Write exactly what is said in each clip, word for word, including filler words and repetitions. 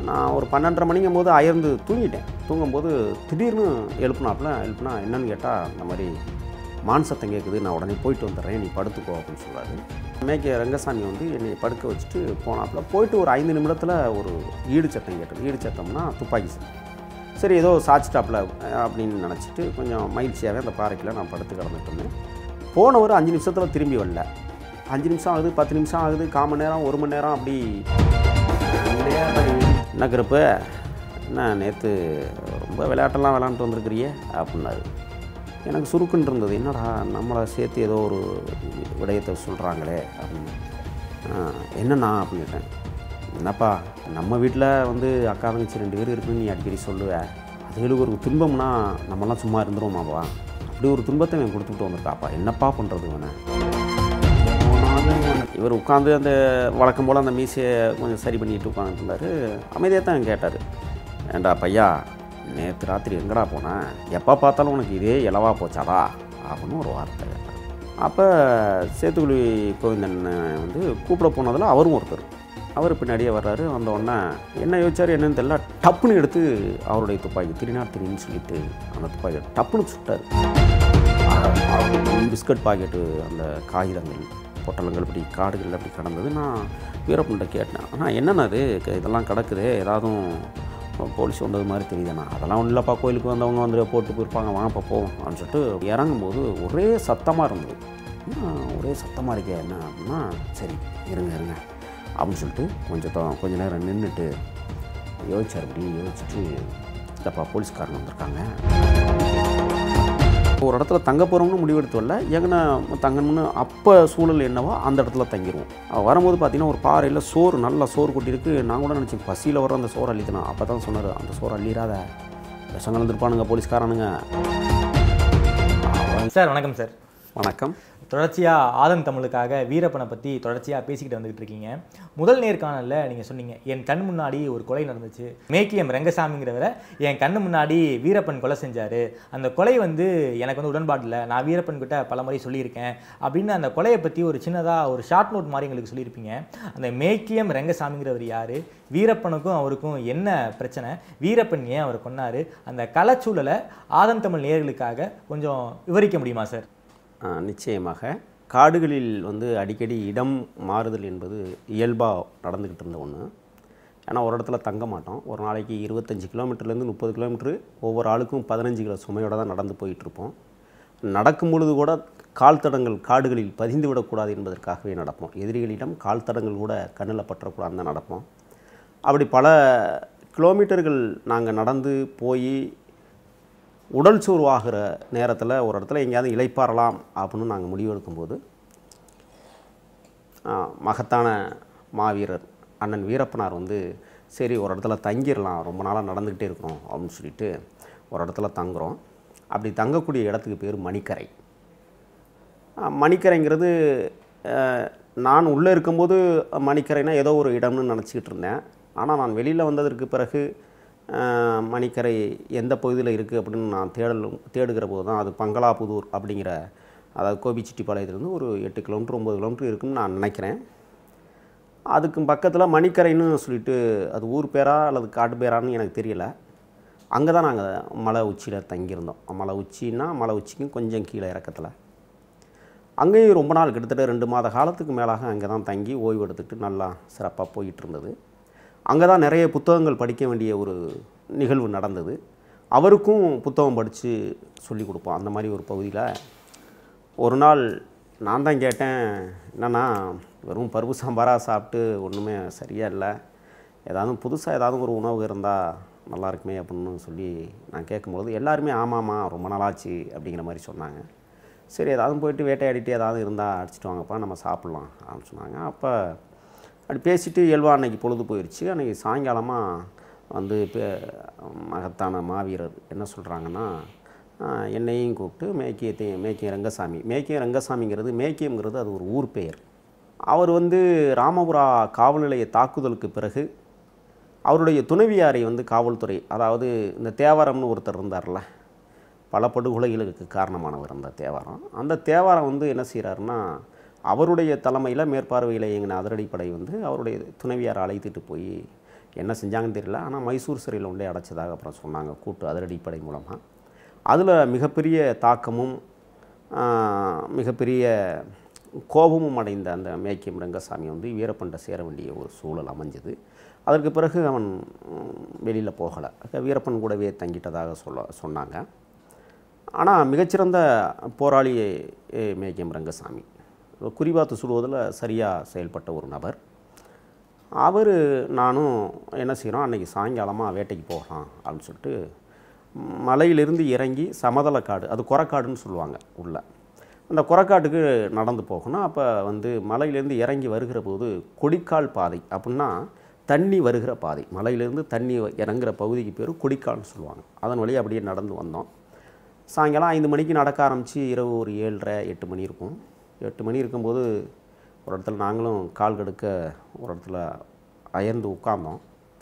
நான் ஒரு பன்னெண்டரை மணிங்கும் போது அயர்ந்து தூங்கிட்டேன். தூங்கும்போது திடீர்னு எழுப்புனாப்புல. எழுப்புனா என்னன்னு கேட்டால், இந்த மாதிரி மான் சத்தம் கேட்குது, நான் உடனே போயிட்டு வந்துடுறேன், நீ படுத்துக்கோ அப்படின்னு சொல்கிறாரு. மேய்க்க ரங்கசாமி வந்து என்னை படுக்க வச்சுட்டு போனாப்புல. போயிட்டு ஒரு ஐந்து நிமிடத்தில் ஒரு ஈடு சத்தம் கேட்டது. ஈடு சத்தம்னா துப்பாக்கி சத்தம். சரி ஏதோ சாச்சிட்டாப்புல அப்படின்னு நினச்சிட்டு கொஞ்சம் மகிழ்ச்சியாகவே அந்த பாறைக்கில் நான் படுத்து கிடந்துட்டு இருந்தேன். போனவர் அஞ்சு நிமிஷத்தில் திரும்பி வரல. அஞ்சு நிமிஷம் ஆகுது, பத்து நிமிஷம் ஆகுது, கால் மணி நேரம், ஒரு மணி நேரம், அப்படி என்ன கருப்பு, என்ன நேற்று ரொம்ப விளையாட்டெல்லாம் விளையாண்டுட்டு வந்திருக்கிறியே அப்படின்னாரு. எனக்கு சுருக்குன்னு இருந்தது. என்னடா நம்மளை சேர்த்து ஏதோ ஒரு விடயத்தை சொல்கிறாங்களே அப்படின்னு. என்னண்ணா அப்படின்ட்டேன். என்னப்பா, நம்ம வீட்டில் வந்து அக்கா தங்கச்சி ரெண்டு பேர் இருக்குன்னு நீ அடிக்கடி சொல்லுவேன். அதுகளுக்கு ஒரு துன்பம்னா நம்மலாம் சும்மா இருந்துருவோமாப்பா. அப்படி ஒரு துன்பத்தை இவன் கொடுத்துட்டு வந்திருக்காப்பா, என்னப்பா பண்ணுறது இவனை. இவர் உட்காந்து அந்த வழக்கம் போல் அந்த மீசையை கொஞ்சம் சரி பண்ணிட்டு உட்காந்துருந்தார். அமைதியாக தான் கேட்டார். ஏண்டா பையா, நேற்று ராத்திரி எங்கடா போனேன், எப்போ பார்த்தாலும் உனக்கு இதே இலவா போச்சாடா அப்படின்னு ஒரு வார்த்தை கேட்டார். அப்போ சேத்துக்குழி கோவிந்தன் வந்து கூப்பிட போனதில் அவரும் ஒருத்தர். அவர் பின்னாடியே வர்றாரு. வந்தோடனே என்ன யோசிச்சார் என்னன்னு தெரியல, டப்புன்னு எடுத்து அவருடைய துப்பாக்கி திரினா திரின்னு சொல்லிட்டு அந்த துப்பாக்கி டப்புன்னு சுட்டார். பிஸ்கட் பாக்கெட்டு, அந்த காகிதங்கள், பொட்டலங்கள் இப்படி காடுகள் அப்படி கடந்தது. நான் வீரப்பன்கிட்ட கேட்டேன், ஆனால் என்னென்ன அது இதெல்லாம் கிடக்குது, ஏதாவது போலீஸ் வந்தது மாதிரி தெரியுதுண்ணா. அதெல்லாம் ஒன்றும் இல்லைப்பா, கோயிலுக்கு வந்தவங்க வந்து போட்டு போயிருப்பாங்க, வாங்கப்பா போவோம் அப்படின்னு சொல்லிட்டு இறங்கும்போது ஒரே சத்தமாக இருந்தது. ஒரே சத்தமாக இருக்கே என்ன அப்படின்னா, சரி இருங்க இருங்க அப்படின்னு சொல்லிட்டு கொஞ்சம் கொஞ்சம் நேரம் நின்றுட்டு யோசிச்சார். அப்படி யோசிச்சுட்டு, இல்லைப்பா போலீஸ்காரங்க வந்திருக்காங்க, ஒரு இடத்துல தங்க போகிறோம்னு முடிவெடுத்து வரல, எங்கன்னா தங்கணும்னு அப்போ சூழல் என்னவோ அந்த இடத்துல தங்கிடுவோம். வரும்போது பார்த்திங்கன்னா ஒரு பாறையில் சோறு, நல்ல சோறு கொட்டியிருக்கு. நான் கூட நினச்சேன் பசியில் வர அந்த சோறு அள்ளிக்கணும். அப்போ தான் சொன்னார், அந்த சோறு அள்ளிடாத, விஷம் கலந்துருப்பானுங்க போலீஸ்காரனுங்க. சார் வணக்கம். சார் வணக்கம். தொடர்ச்சியாக ஆதன் தமிழுக்காக வீரப்பனை பற்றி தொடர்ச்சியாக பேசிக்கிட்டு வந்துகிட்டு இருக்கீங்க. முதல் நேர்காணலில் நீங்கள் சொன்னீங்க, என் கண் முன்னாடி ஒரு கொலை நடந்துச்சு, மேக்கியம் ரங்கசாமிங்கிறவரை என் கண்ணு முன்னாடி வீரப்பன் கொலை செஞ்சார், அந்த கொலை வந்து எனக்கு வந்து உடன்பாடு இல்லை, நான் வீரப்பன் கிட்ட பல முறை சொல்லியிருக்கேன் அப்படின்னு அந்த கொலையை பற்றி ஒரு சின்னதாக ஒரு ஷார்ட் நோட் மாதிரி எங்களுக்கு சொல்லியிருப்பீங்க. அந்த மேக்கியம் ரங்கசாமிங்கிறவர் யார், வீரப்பனுக்கும் அவருக்கும் என்ன பிரச்சனை, வீரப்பன் ஏன் அவர் கொன்னார், அந்த கலச்சூழலை ஆதன் தமிழ் நேயர்களுக்காக கொஞ்சம் விவரிக்க முடியுமா சார்? நிச்சயமாக. காடுகளில் வந்து அடிக்கடி இடம் மாறுதல் என்பது இயல்பாக நடந்துக்கிட்டு இருந்த ஒன்று. ஏன்னா ஒரு இடத்துல தங்க மாட்டோம். ஒரு நாளைக்கு இருபத்தஞ்சி கிலோமீட்டர்லேருந்து முப்பது கிலோமீட்டரு ஒவ்வொரு ஆளுக்கும் பதினஞ்சு கிலோ சுமையோடு தான் நடந்து போயிட்டுருப்போம். நடக்கும் பொழுது கூட கால் தடங்கள் காடுகளில் பதிந்து விடக்கூடாது என்பதற்காகவே நடப்போம். எதிரிகளிடம் கால் தடங்கள் கூட கண்ணில் பற்றக்கூடாதுன்னு தான் நடப்போம். அப்படி பல கிலோமீட்டர்கள் நாங்கள் நடந்து போய் உடல் சோர்வாகிற நேரத்தில் ஒரு இடத்துல எங்கேயாவது இளைப்பாறலாம் அப்படின்னு நாங்கள் முடிவெடுக்கும்போது, மகத்தான மாவீரர் அண்ணன் வீரப்பனார் வந்து சரி ஒரு இடத்துல தங்கிடலாம், ரொம்ப நாளாக நடந்துக்கிட்டே இருக்கிறோம் அப்படின்னு சொல்லிட்டு ஒரு இடத்துல தங்குகிறோம். அப்படி தங்கக்கூடிய இடத்துக்கு பேர் மணிக்கரை. மணிக்கரைங்கிறது நான் உள்ளே இருக்கும்போது மணிக்கரைனா ஏதோ ஒரு இடம்னு நினச்சிக்கிட்டு இருந்தேன். ஆனால் நான் வெளியில் வந்ததற்கு பிறகு மணிக்கரை எந்த பகுதியில் இருக்குது அப்படின்னு நான் தேடல் தேடுகிற போது தான் அது பங்களாபுதூர் அப்படிங்கிற, அதாவது கோபிச்செட்டிப்பாளையத்துலேருந்து ஒரு எட்டு கிலோமீட்டர் ஒம்பது கிலோமீட்டர் இருக்குன்னு நான் நினைக்கிறேன். அதுக்கு பக்கத்தில் மணிக்கரைன்னு சொல்லிட்டு, அது ஊர் பேரா அல்லது காட்டு பேரான்னு எனக்கு தெரியலை. அங்கே தான் நாங்கள் மலை உச்சியில் தங்கியிருந்தோம். மலை உச்சின்னா மலை உச்சிக்கும் கொஞ்சம் கீழே இறக்கத்தில். அங்கேயும் ரொம்ப நாள், கிட்டத்தட்ட ரெண்டு மாத காலத்துக்கு மேலாக அங்கே தான் தங்கி ஓய்வு எடுத்துக்கிட்டு நல்லா சிறப்பாக போயிட்டு இருந்தது. அங்கே தான் நிறைய புத்தகங்கள் படிக்க வேண்டிய ஒரு நிகழ்வு நடந்தது. அவருக்கும் புத்தகம் படித்து சொல்லி கொடுப்போம். அந்த மாதிரி ஒரு பகுதியில் ஒரு நாள் நான் தான் கேட்டேன், என்னென்னா வெறும் பருப்பு சாம்பாராக சாப்பிட்டு ஒன்றுமே சரியாக இல்லை, ஏதாவது புதுசாக ஏதாவது ஒரு உணவு இருந்தால் நல்லாயிருக்குமே அப்படின்னு சொல்லி நான் கேட்கும்பொழுது எல்லாருமே ஆமாம்மா ரொம்ப நாளாச்சு அப்படிங்கிற மாதிரி சொன்னாங்க. சரி ஏதாவது போயிட்டு வேட்டையாடிட்டு ஏதாவது இருந்தால் அடிச்சிட்டு வாங்கப்பா நம்ம சாப்பிட்லாம் அப்படின்னு சொன்னாங்க. அப்போ அப்படி பேசிட்டு இயல்பாக அன்றைக்கி பொழுது போயிடுச்சு. அன்றைக்கி சாயங்காலமாக வந்து இப்போ மகத்தான மாவீரர் என்ன சொல்கிறாங்கன்னா, என்னையும் கூப்பிட்டு மேக்கியத்தையும் மேக்கியம் ரங்கசாமி, மேக்கியம் ரங்கசாமிங்கிறது மேக்கியம்ங்கிறது அது ஒரு ஊர் பெயர். அவர் வந்து ராமபுரா காவல் நிலைய தாக்குதலுக்கு பிறகு அவருடைய துணைவியாரை வந்து காவல்துறை, அதாவது இந்த தேவாரம்னு ஒருத்தர் இருந்தார்ல, பல படுகொலைகளுக்கு காரணமானவர் அந்த தேவாரம். அந்த தேவாரம் வந்து என்ன செய்கிறாருன்னா, அவருடைய தலைமையில் மேற்பார்வையில் இயங்கின அதிரடிப்படை வந்து அவருடைய துணைவியாரை அழைத்துட்டு போய் என்ன செஞ்சாங்கன்னு தெரியல. ஆனால் மைசூர் சிறையில் கொண்டே அடைச்சதாக அப்புறம் சொன்னாங்க, கூட்டு அதிரடிப்படை மூலமாக. அதில் மிகப்பெரிய தாக்கமும் மிகப்பெரிய கோபமும் அடைந்த அந்த மேக்கியம் ரங்கசாமி வந்து வீரப்பன்ட்ட சேர வேண்டிய ஒரு சூழல் அமைஞ்சது. அதற்கு பிறகு அவன் வெளியில் போகலை, வீரப்பன் கூடவே தங்கிட்டதாக சொல்ல சொன்னாங்க. ஆனால் மிகச்சிறந்த போராளி மேக்கியம் ரங்கசாமி, குறிபாத்து சுடுவதில் சரியாக செயல்பட்ட ஒரு நபர். அவர் நானும் என்ன செய்கிறோம், அன்றைக்கி சாயங்காலமாக வேட்டைக்கு போகலாம் அப்படின்னு சொல்லிட்டு மலையிலிருந்து இறங்கி சமதளக்காடு, அது கொரக்காடுன்னு சொல்லுவாங்க உள்ள, அந்த கொரக்காட்டுக்கு நடந்து போகணும். அப்போ வந்து மலையிலேருந்து இறங்கி வருகிற போது கொடிக்கால் பாதை அப்படின்னா தண்ணி வருகிற பாதை, மலையிலேருந்து தண்ணி இறங்குற பகுதிக்கு பேர் கொடிக்கால்னு சொல்லுவாங்க. அதன் வழியாக அப்படியே நடந்து வந்தோம். சாயங்காலம் ஐந்து மணிக்கு நடக்க ஆரம்பித்து இரவு ஒரு ஏழரை எட்டு மணி இருக்கும். எட்டு மணி இருக்கும்போது ஒரு இடத்துல நாங்களும் கால் கடுக்க ஒரு இடத்துல அயர்ந்து உட்கார்ந்தோம்.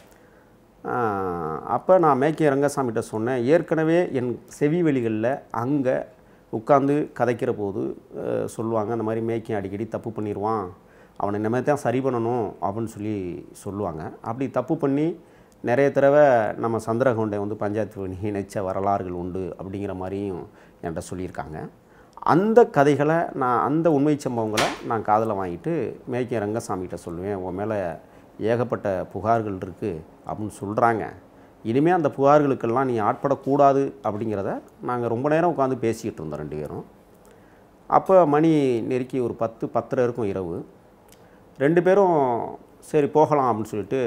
அப்போ நான் மேக்கிய ரங்கசாமிகிட்ட சொன்னேன், ஏற்கனவே என் செவி வெளிகளில் அங்கே உட்காந்து கதைக்கிற போது சொல்லுவாங்க, அந்த மாதிரி மேக்கியம் அடிக்கடி தப்பு பண்ணிடுவான், அவனை இந்த மாதிரி தான் சரி பண்ணணும் அப்படின்னு சொல்லி சொல்லுவாங்க. அப்படி தப்பு பண்ணி நிறைய தடவை நம்ம சந்திரகவுண்டை வந்து பஞ்சாயத்து இணைச்ச வரலாறுகள் உண்டு அப்படிங்கிற மாதிரியும் என்கிட்ட சொல்லியிருக்காங்க. அந்த கதைகளை நான், அந்த உண்மை சம்பவங்களை நான் காதில் வாங்கிட்டு மேக்கிய ரங்கசாமிகிட்ட சொல்லுவேன், உன் மேலே ஏகப்பட்ட புகார்கள் இருக்குது அப்படின்னு சொல்கிறாங்க, இனிமேல் அந்த புகார்களுக்கெல்லாம் நீ ஆட்படக்கூடாது அப்படிங்கிறத நாங்கள் ரொம்ப நேரம் உட்காந்து பேசிக்கிட்டு இருந்தோம் ரெண்டு பேரும். அப்போ மணி நெருக்கி ஒரு பத்து பத்தரை இருக்கும் இரவு. ரெண்டு பேரும் சரி போகலாம் அப்படின்னு சொல்லிட்டு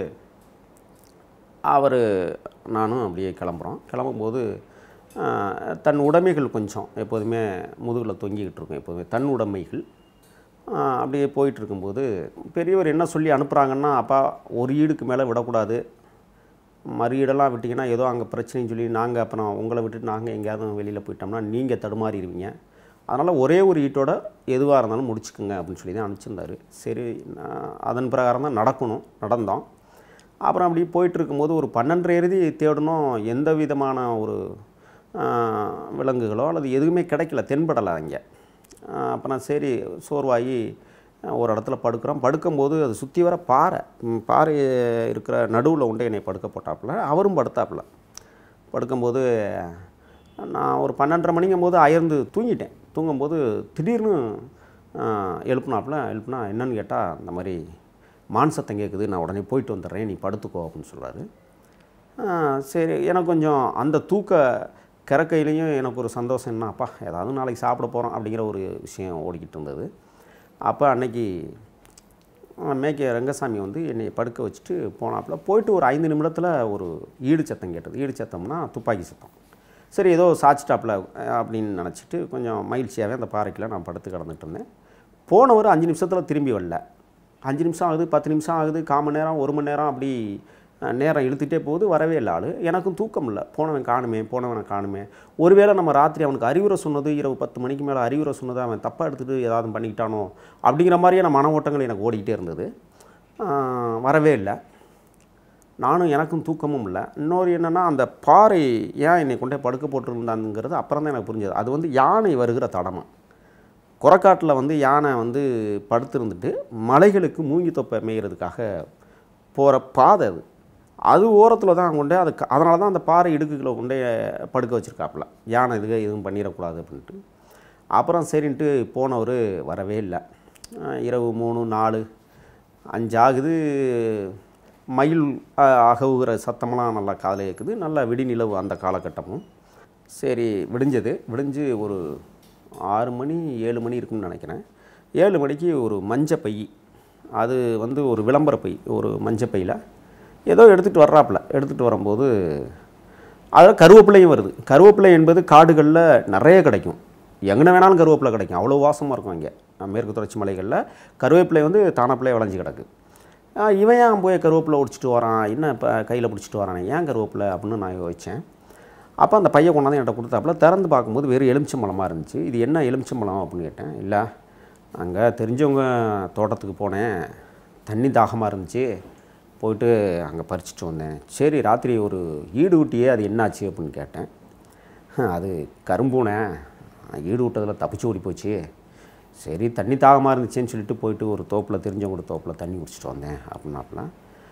அவர் நானும் அப்படியே கிளம்புறோம். கிளம்பும்போது தன் உடைமைகள் கொஞ்சம் எப்போதுமே முதுகில் தொங்கிக்கிட்டு இருக்கும், எப்போதுமே தன் உடைமைகள். அப்படியே போயிட்டுருக்கும்போது பெரியவர் என்ன சொல்லி அனுப்புகிறாங்கன்னா, அப்பா ஒரு ஈடுக்கு மேலே விடக்கூடாது, மறு ஈடெல்லாம் விட்டிங்கன்னா ஏதோ அங்கே பிரச்சனைன்னு சொல்லி நாங்கள் அப்புறம் உங்களை விட்டுட்டு நாங்கள் எங்கேயாவது வெளியில் போயிட்டோம்னா நீங்கள் தடுமாறிடுவீங்க, அதனால் ஒரே ஒரு ஈட்டோட எதுவாக இருந்தாலும் முடிச்சுக்குங்க அப்படின்னு சொல்லி தான் அனுப்பிச்சிருந்தார். சரி, அதன் பிரகாரம் தான் நடக்கணும், நடந்தோம். அப்புறம் அப்படி போயிட்டுருக்கும்போது ஒரு பன்னெண்டரை எழுதி தேடணும், எந்த விதமான ஒரு விலங்குகளோ அல்லது எதுவுமே கிடைக்கல, தென்படலை அங்கே. அப்புறம் சரி சோர்வாகி ஒரு இடத்துல படுக்கிறோம். படுக்கும்போது அது சுற்றி வர பாறை, பாறை இருக்கிற நடுவில் உண்டே என்னை படுக்க போட்டாப்புல, அவரும் படுத்தாப்புல. படுக்கும்போது நான் ஒரு பன்னெண்டரை மணிங்கும் போது அயர்ந்து தூங்கிட்டேன். தூங்கும்போது திடீர்னு எழுப்புனாப்புல. எழுப்புனா என்னன்னு கேட்டால், இந்த மாதிரி மான் சத்தம் கேட்குது, நான் உடனே போயிட்டு வந்துடுறேன், நீ படுத்துக்கோ அப்படின்னு சொல்கிறாரு. சரி, எனக்கு கொஞ்சம் அந்த தூக்க கிறக்கையிலையும் எனக்கு ஒரு சந்தோஷம், என்ன அப்பா ஏதாவது நாளைக்கு சாப்பிட போகிறோம் அப்படிங்கிற ஒரு விஷயம் ஓடிக்கிட்டு இருந்தது. அப்போ அன்னைக்கு மேக்கிய ரங்கசாமி வந்து என்னை படுக்க வச்சுட்டு போனாப்புல. போயிட்டு ஒரு ஐந்து நிமிடத்தில் ஒரு ஈடு சத்தம் கேட்டது. ஈடு சத்தம்னா துப்பாக்கி சத்தம். சரி ஏதோ சாச்சிட்டாப்புல அப்படின்னு நினச்சிட்டு கொஞ்சம் மகிழ்ச்சியாகவே அந்த பாறைக்கில் நான் படுத்து கிடந்துட்டு இருந்தேன். போனவர் அஞ்சு நிமிஷத்தில் திரும்பி வரல. அஞ்சு நிமிஷம் ஆகுது, பத்து நிமிஷம் ஆகுது, கால் மணி நேரம், ஒரு மணி நேரம், அப்படி நேரம் இழுத்துகிட்டே போகுது, வரவே இல்லை ஆள். எனக்கும் தூக்கம் இல்லை, போனவன் காணுமே போனவனை காணுமே. ஒருவேளை நம்ம ராத்திரி அவனுக்கு அறிவுரை சொன்னது, இரவு பத்து மணிக்கு மேலே அறிவுரை சொன்னது அவன் தப்பாக எடுத்துகிட்டு ஏதாவது பண்ணிக்கிட்டானோ அப்படிங்கிற மாதிரியே நான் மன ஓட்டங்கள் எனக்கு ஓடிக்கிட்டே இருந்தது. வரவே இல்லை. நானும் எனக்கும் தூக்கமும் இல்லை. இன்னொரு என்னென்னா, அந்த பாறை ஏன் என்னை கொண்டே படுக்க போட்டுருந்தாங்கிறது அப்புறம் தான் எனக்கு புரிஞ்சது. அது வந்து யானை வருகிற தடமா. கொரக்காட்டில் வந்து யானை வந்து படுத்திருந்துட்டு மலைகளுக்கு மூங்கி தொப்பை மேய்கிறதுக்காக போகிற பாதை அது. அது ஓரத்தில் தான் கொண்டே அது, அதனால தான் அந்த பாறை இடுக்குகளை கொண்டே படுக்க வச்சுருக்காப்புல, யானை இதுக எதுவும் பண்ணிடக்கூடாது அப்படின்ட்டு. அப்புறம் சரின்ட்டு போனவர் வரவே இல்லை. இரவு மூணு நாலு அஞ்சு ஆகுது. மயில் அகவுகிற சத்தமெல்லாம் நல்லா காதில் கேட்குது. நல்லா விடிநிலவு அந்த காலகட்டமும். சரி விடிஞ்சது. விடிஞ்சு ஒரு ஆறு மணி ஏழு மணி இருக்குன்னு நினைக்கிறேன். ஏழு மணிக்கு ஒரு மஞ்சள் பை, அது வந்து ஒரு விளம்பர பை, ஒரு மஞ்சள் பையில் ஏதோ எடுத்துகிட்டு வர்றாப்புல. எடுத்துகிட்டு வரும்போது அதில் கருவேப்பிலையும் வருது. கருவேப்பிலை என்பது காடுகளில் நிறைய கிடைக்கும், எங்கே வேணாலும் கருவேப்பிலை கிடைக்கும், அவ்வளோ வாசமாக இருக்கும். இங்கே மேற்கு தொடர்ச்சி மலைகளில் கருவேப்பிலை வந்து தானாப்பிள்ளையே விளைஞ்சி கிடக்கு. இவன் ஏன் போய் கருவேப்பிலை ஒடிச்சிட்டு வரான், என்ன இப்போ கையில் பிடிச்சிட்டு வரானே, ஏன் கருவேப்பிலை அப்படின்னு நான் யோசித்தேன். அப்போ அந்த பையை கொண்டாந்து என்கிட்ட கொடுத்தாப்புல. திறந்து பார்க்கும்போது வெறும் எலுமிச்சம்பழமாக இருந்துச்சு. இது என்ன எலுமிச்சம்பழம் அப்படின்னு கேட்டேன். இல்லை, அங்கே தெரிஞ்சவங்க தோட்டத்துக்கு போனேன், தண்ணி தாகமாக இருந்துச்சு, போயிட்டு அங்கே பறிச்சுட்டு வந்தேன். சரி ராத்திரி ஒரு ஈடு ஊட்டியே, அது என்னாச்சு அப்படின்னு கேட்டேன். அது கரும்பூனை, ஈடு விட்டதில் தப்பிச்சு ஓடி போச்சு, சரி தண்ணி தாகமாக இருந்துச்சுன்னு சொல்லிட்டு போயிட்டு ஒரு தோப்பில் தெரிஞ்சவங்க தோப்பில் தண்ணி குடிச்சிட்டு வந்தேன் அப்படின்னாப்புல.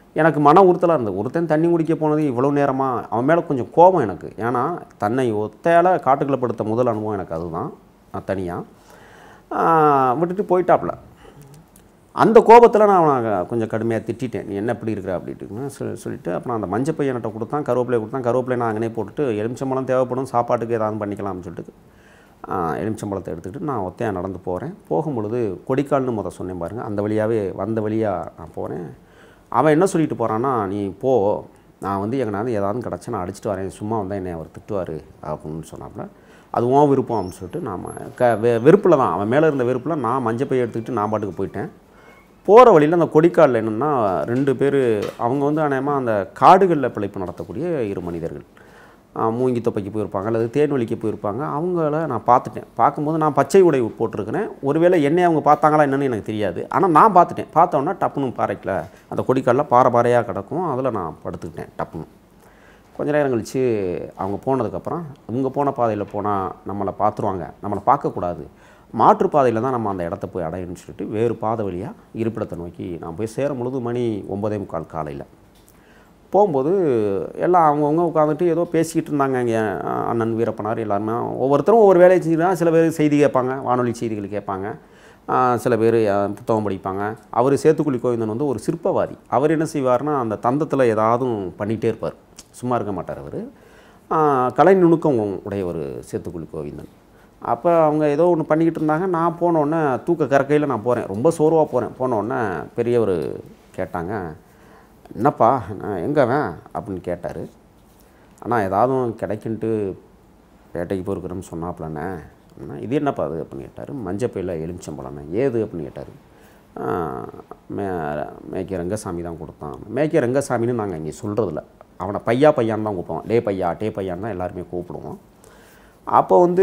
எனக்கு மன உறுத்தலாக இருந்தது. ஒருத்தன் தண்ணி குடிக்க போனது இவ்வளோ நேரமாக, அவன் மேலே கொஞ்சம் கோபம் எனக்கு. ஏன்னா தன்னை ஒத்தையால் காட்டுக்குள்ளே படுத்த முதல் அனுபவம் எனக்கு அதுதான். நான் தனியாக விட்டுட்டு போயிட்டாப்புல. அந்த கோபத்தில் நான் அவனை கொஞ்சம் கடுமையாக திட்டிட்டேன். நீ என்ன இப்படி இருக்கிற அப்படின்ட்டு சொல்லி சொல்லிவிட்டு அப்புறம் அந்த மஞ்சள் பையன்கிட்ட கொடுத்தான், கருவேப்பிலை கொடுத்தான். கருவேப்பிலை நான் அங்கனே போட்டுட்டு எலுமிச்சம்பழம் தேவைப்படும் சாப்பாட்டுக்கு ஏதாவது பண்ணிக்கலாம்னு சொல்லிட்டு எலுமிச்சம்பழத்தை எடுத்துக்கிட்டு நான் ஒத்தையாக நடந்து போகிறேன். போகும்பொழுது கொடிக்கால்னு முத சொன்னேன் பாருங்கள், அந்த வழியாகவே வந்த வழியாக நான் போகிறேன். அவன் என்ன சொல்லிட்டு போகிறான்னா, நீ போ, நான் வந்து எங்கனாவது ஏதாவது கிடச்சா நான் அடிச்சுட்டு வரேன், சும்மா வந்தால் என்னை அவர் திட்டுவார் அப்படின்னு சொன்னாப்புல. அதுவும் விருப்பம் அப்படின்னு சொல்லிட்டு நாம் க வெ வெறுப்பில் தான், அவன் மேலே இருந்த வெறுப்பில் நான் மஞ்சள் பையை எடுத்துக்கிட்டு நான் பாட்டுக்கு போயிட்டேன். போகிற வழியில் அந்த கொடிக்காலில் என்னென்னா ரெண்டு பேர், அவங்க வந்து அநேகமாக அந்த காடுகளில் பிழைப்பு நடத்தக்கூடிய இரு மனிதர்கள். மூங்கி தொப்பைக்கு போயிருப்பாங்க அல்லது தேன்வெளிக்கு போயிருப்பாங்க. அவங்கள நான் பார்த்துட்டேன். பார்க்கும்போது நான் பச்சை உடை போட்டிருக்கிறேன். ஒருவேளை என்னை அவங்க பார்த்தாங்களா என்னன்னு எனக்கு தெரியாது. ஆனால் நான் பார்த்துட்டேன். பார்த்தோன்னா டப்புன்னு பாறைக்கில் அந்த கொடிக்காலில் பாறை பாறையாக கிடக்கும், அதில் நான் படுத்துக்கிட்டேன் டப்புன்னு. கொஞ்ச நேரம் கழித்து அவங்க போனதுக்கப்புறம், இவங்க போன பாதையில் போனால் நம்மளை பார்த்துருவாங்க, நம்மளை பார்க்கக்கூடாது, மாற்றுப்பாதையில் தான் நம்ம அந்த இடத்த போய் அடையணும்னு சொல்லிட்டு வேறு பாதை வழியாக இருப்பிடத்தை நோக்கி நான் போய் சேரும் பொழுது மணி ஒன்பதே முக்கால் காலையில். போகும்போது எல்லாம் அவங்கவுங்க உட்காந்துட்டு ஏதோ பேசிக்கிட்டு இருந்தாங்க. இங்கே அண்ணன் வீரப்பனார் எல்லாருமே ஒவ்வொருத்தரும் ஒவ்வொரு வேலையை செஞ்சுருக்காங்க. சில பேர் செய்தி கேட்பாங்க, வானொலி செய்திகள் கேட்பாங்க, சில பேர் புத்தகம் படிப்பாங்க. அவர் சேத்துக்குழி கோவிந்தன் வந்து ஒரு சிற்பவாதி. அவர் என்ன செய்வார்னா, அந்த தந்தத்தில் ஏதாவது பண்ணிகிட்டே இருப்பார், சும்மா இருக்க மாட்டார். அவர் கலை நுணுக்கம் உடைய ஒரு சேத்துக்குழி கோவிந்தன். அப்போ அவங்க ஏதோ ஒன்று பண்ணிக்கிட்டு இருந்தாங்க. நான் போனோடனே தூக்க கறக்கையில் நான் போகிறேன், ரொம்ப சோர்வாக போகிறேன். போனோடனே பெரியவர் கேட்டாங்க, என்னப்பா எங்கவன் அப்படின்னு கேட்டார். ஆனால் ஏதாவது கிடைக்குன்ட்டு பேட்டைக்கு போயிருக்கிறோன்னு சொன்னாப்லண்ணே. இது என்னப்பா அது அப்படின்னு கேட்டார். மஞ்சப்பையில் எலுமிச்சம்பழண்ணே. ஏது அப்படின்னு கேட்டார். மே மேய்க்க ரங்கசாமி தான் கொடுத்தான். மேய்க்க ரங்கசாமின்னு நாங்கள் இங்கே சொல்கிறதில்ல, அவனை பையா பையான்னு தான் கூப்பிடுவோம். டே பையா டே பையான்னு தான் எல்லாருமே கூப்பிடுவோம். அப்போ வந்து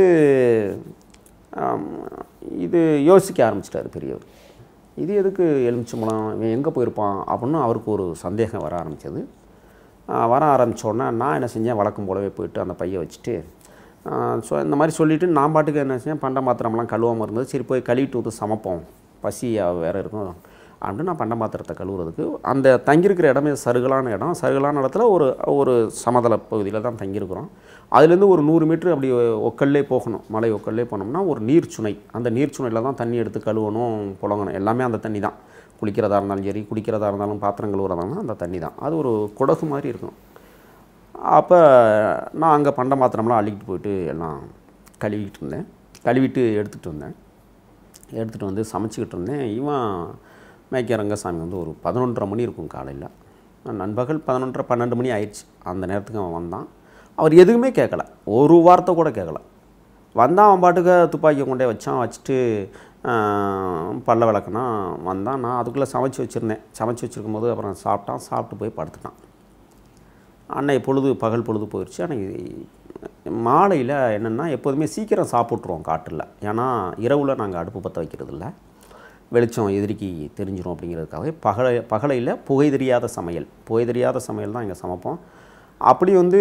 இது யோசிக்க ஆரம்பிச்சிட்டார் பெரியவர். இது எதுக்கு எலுமிச்சம்பழம், இவன் எங்கே போயிருப்பான் அப்படின்னு அவருக்கு ஒரு சந்தேகம் வர ஆரம்பித்தது. வர ஆரம்பித்தோடனே நான் என்ன செஞ்சேன், வழக்கம் போலவே போயிட்டு அந்த பையை வச்சுட்டு ஸோ இந்த மாதிரி சொல்லிவிட்டு நான் பாட்டுக்கு என்ன செஞ்சேன், பண்ட பாத்திரம்லாம் கழுவாமல் இருந்தது. சரி போய் கழுவிட்டு வந்து சமைப்போம், பசி வேறு இருக்கும் அப்படின்னு நான் பண்ட பாத்திரத்தை கழுவுறதுக்கு, அந்த தங்கியிருக்கிற இடமே சருகலான இடம். சருகலான இடத்துல ஒரு ஒரு சமதள பகுதியில் தான் தங்கியிருக்கிறோம். அதுலேருந்து ஒரு நூறு மீட்ரு அப்படி ஒக்கல்லே போகணும், மலை ஒக்கல்லே போனோம்னா ஒரு நீர்ச்சுனை. அந்த நீர்ச்சுனையில் தான் தண்ணி எடுத்து கழுவணும், புழங்கணும், எல்லாமே அந்த தண்ணி தான். குளிக்கிறதா இருந்தாலும் சரி, குடிக்கிறதா இருந்தாலும், பாத்திரம் கழுவுறதாலும் அந்த தண்ணி தான். அது ஒரு குடகு மாதிரி இருக்கும். அப்போ நான் அங்கே பண்ட பாத்திரம்லாம் அள்ளிக்கிட்டு போயிட்டு எல்லாம் கழுவிக்கிட்டு இருந்தேன். கழுவிட்டு எடுத்துகிட்டு வந்தேன். எடுத்துகிட்டு வந்து சமைச்சிக்கிட்டு இருந்தேன். இவன் மேய்க்க ரங்கசாமி வந்து ஒரு பதினொன்றரை மணி இருக்கும் காலையில், நண்பகல் பதினொன்றரை பன்னெண்டு மணி ஆயிடுச்சு. அந்த நேரத்துக்கு அவன் வந்தான். அவர் எதுவுமே கேட்கல, ஒரு வார்த்தை கூட கேட்கல. வந்தான், அவன் பாட்டுக்கு துப்பாக்கியை கொண்டே வச்சான். வச்சுட்டு பல்ல விளக்குனா வந்தான். நான் அதுக்குள்ளே சமைச்சு வச்சுருந்தேன். சமைச்சு வச்சுருக்கும் போது அப்புறம் சாப்பிட்டான். சாப்பிட்டு போய் படுத்துட்டான். அன்னைக்கு பொழுது பகல் பொழுது போயிடுச்சு. அன்றைக்கி மாலையில் என்னென்னா, எப்போதுமே சீக்கிரம் சாப்பிட்ருவோம் காட்டில். ஏன்னா இரவில் நாங்கள் அடுப்பு பற்ற வைக்கிறது இல்லை, வெளிச்சம் எதிரிக்கு தெரிஞ்சிடும் அப்படிங்கிறதுக்காகவே பகலை பகலையில் புகை தெரியாத சமையல் புகை தெரியாத சமையல் தான் இங்கே சமைப்போம். அப்படி வந்து